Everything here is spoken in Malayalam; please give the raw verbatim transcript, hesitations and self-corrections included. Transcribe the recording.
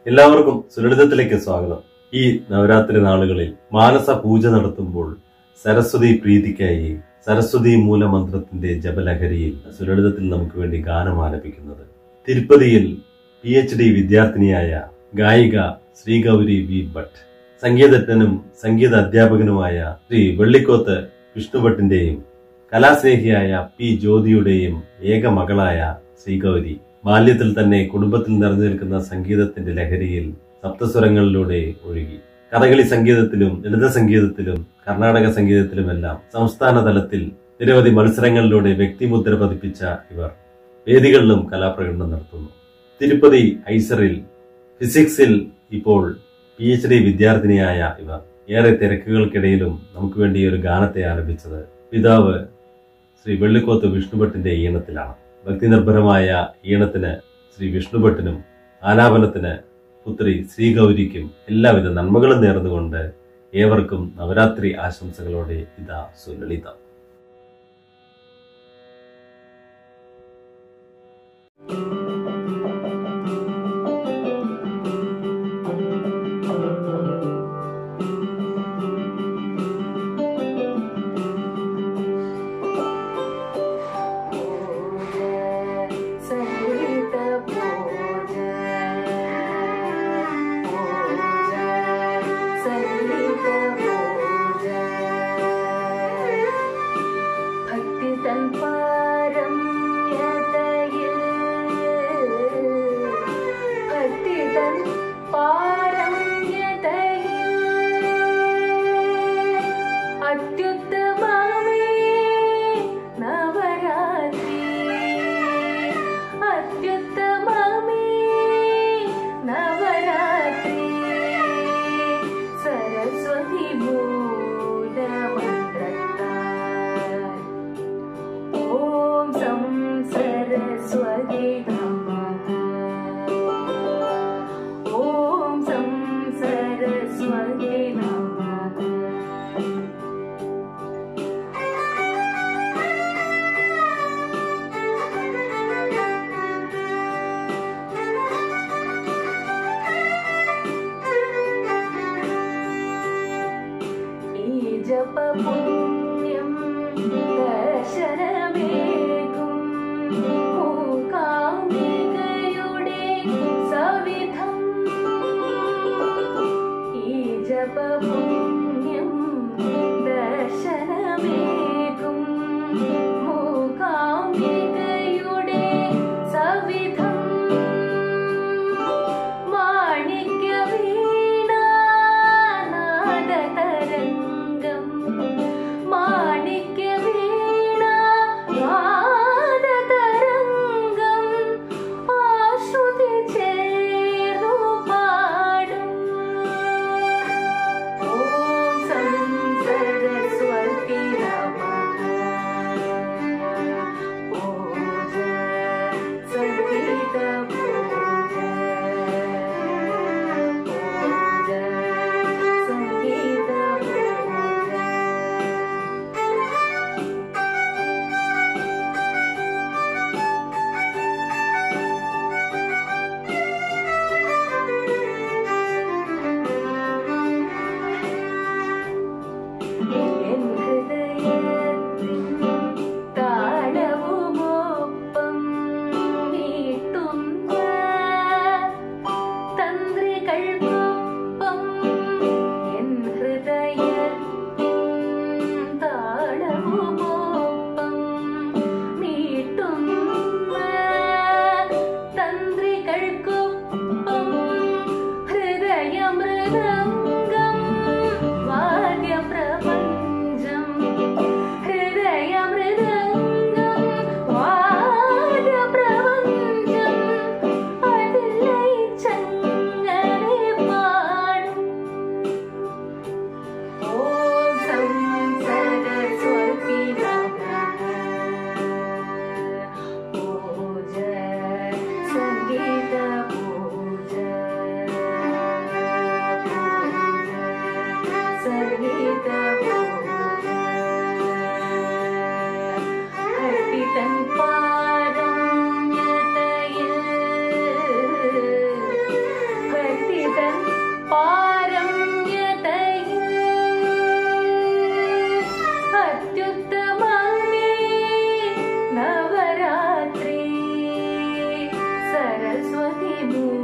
എല്ലാവർക്കും സുലളിതത്തിലേക്ക് സ്വാഗതം. ഈ നവരാത്രി നാളുകളിൽ മാനസ പൂജ നടത്തുമ്പോൾ സരസ്വതി പ്രീതിക്കായി സരസ്വതി മൂലമന്ത്രത്തിന്റെ ജപലഹരിയിൽ സുലളിതത്തിൽ നമുക്ക് വേണ്ടി ഗാനം ആലപിക്കുന്നത് തിരുപ്പതിയിൽ പി എച്ച് ഡി വിദ്യാർത്ഥിനിയായ ഗായിക ശ്രീഗൗരി വി ഭട്ട്, സംഗീതജ്ഞനും സംഗീത അധ്യാപകനുമായ ശ്രീ വെള്ളിക്കോത്ത് വിഷ്ണുഭട്ടിന്റെയും കലാസ്നേഹിയായ പി ജ്യോതിയുടെയും ഏക മകളായ ശ്രീഗൗരി ബാല്യത്തിൽ തന്നെ കുടുംബത്തിൽ നിറഞ്ഞു നിൽക്കുന്ന സംഗീതത്തിന്റെ ലഹരിയിൽ സപ്തസ്വരങ്ങളിലൂടെ ഒഴുകി. കഥകളി സംഗീതത്തിലും ലളിത സംഗീതത്തിലും കർണാടക സംഗീതത്തിലുമെല്ലാം സംസ്ഥാന തലത്തിൽ നിരവധി മത്സരങ്ങളിലൂടെ വ്യക്തിമുദ്ര പതിപ്പിച്ച ഇവർ വേദികളിലും കലാപ്രകടനം നടത്തുന്നു. തിരുപ്പതി ഐസറിൽ ഫിസിക്സിൽ ഇപ്പോൾ പി എച്ച് ഡി വിദ്യാർത്ഥിനിയായ ഇവർ ഏറെ തിരക്കുകൾക്കിടയിലും നമുക്ക് വേണ്ടി ഒരു ഗാനത്തെ ആലപിച്ചത് പിതാവ് ശ്രീ വെള്ളിക്കോത്ത് വിഷ്ണുഭട്ടിന്റെ ഈണത്തിലാണ്. ഭക്തിനിർഭരമായ ഈണത്തിന് ശ്രീ വിഷ്ണുഭട്ടിനും ആലാപനത്തിന് പുത്രി ശ്രീഗൗരിക്കും എല്ലാവിധ നന്മകളും നേർന്നുകൊണ്ട് ഏവർക്കും നവരാത്രി ആശംസകളോടെ ഇതാ സുലളിതം. ജപപുണ്യം ദർശനമേകും മൂകാംബികയുടെ സവിധം. ഈ ജപപുണ്യം ദർശനമേകും മൂകാംബികയുടെ സവിധം. മാണിക്യ വീണ നാദതരംഗം പൂജിക്കുന്നു